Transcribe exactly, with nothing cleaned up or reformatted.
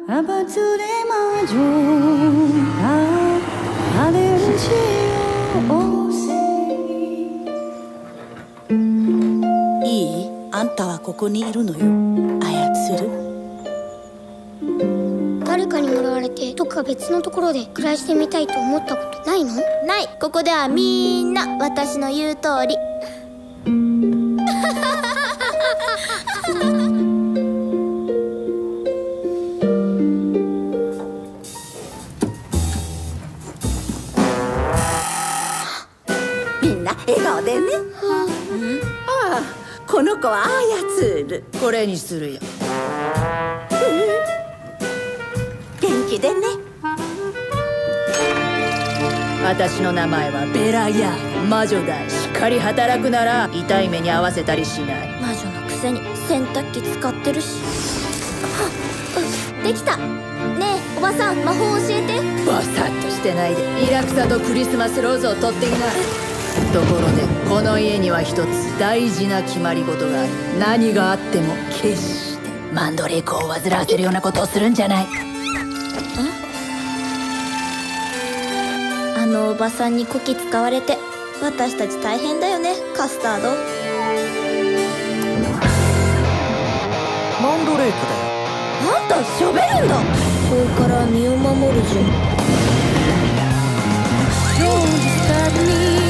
いい？あんたはここにいるのよ。操る？ 誰かにもらわれてどっか別のところで暮らしてみたいと思ったことないの？ ない。ここではみんな私の言う通り。 みんな笑顔でね。ああ、この子は操る。 これにするよ。 元気でね。 私の名前はベラヤー。魔女だ。しっかり働くなら痛い目に合わせたりしない。 魔女のくせに洗濯機使ってるし。できた。ねえおばさん、魔法教えて。 バサッとしてないで。イラクサとクリスマスローズを取ってきな。ところでこの家には一つ大事な決まり事がある。何があっても決してマンドレークを煩わせるようなことをするんじゃない。 あのおばさんにこき使われて私たち大変だよね、カスタード。 マンドレークだよ。 あんた喋るんだ。これから身を守るじゃん。